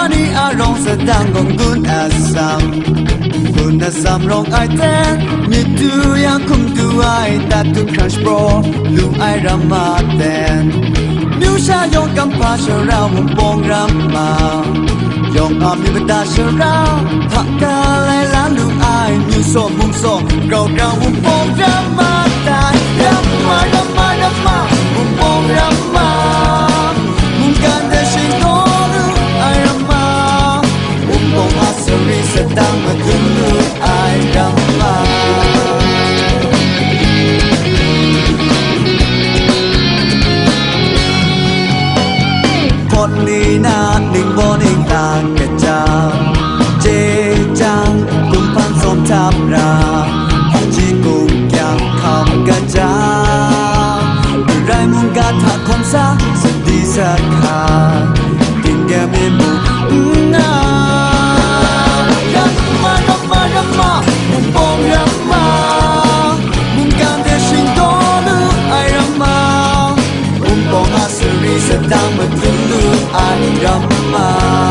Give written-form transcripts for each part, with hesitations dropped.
Ramani arong sedang gonggun asam rong ai ten nyitu yang kum tuai tatu crash bro lu ai ramaten Miu sha yong kam pa shara mu bong rama Yong ami bada shara thakka lai la lu ai miu so mung so gao gao mu bong rama tai rama rama rama mu bong rama mung kan de shin do lu ai rama mu bong asari sedang menunggu ai rama Pot ni na ning bo ning ta ke cha je chang kum pan som thap ra chi kum kyang kham ka cha rai mung ka tha khom sa sa di sa kha tin ga me mu na rama rama rama mung bong rama mung kan de shin do lu ai rama mung bong asari sedang menunggu ai rama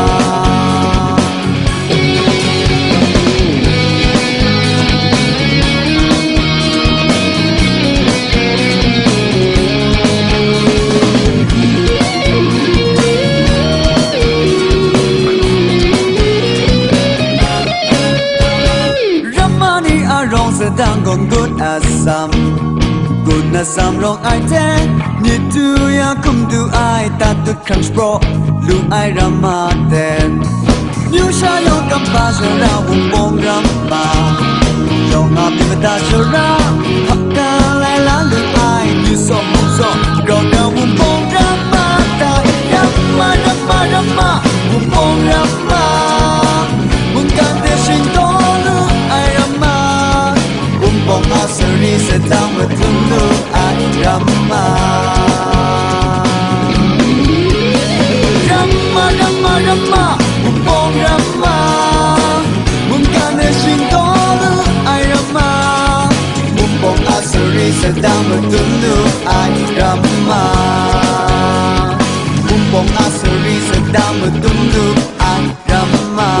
Ramani arong sedang gonggun asam rong ai ten nyitu yang kum tu ai tatu kan spro lu ai ramaten Miu sha yong kam pa shara mu bong rama Yong ami bada shara thakka lai la lu ai miu so mung so gao gao mu bong rama tai rama rama rama mu bong rama mung kan de shin do lu ai rama mung bong asari sedang menunggu ai rama Rama rama rama mu bong rama mung kan de shin do lu ai rama mung bong asari sedang menunggu ai rama mung bong asari sedang menunggu ai rama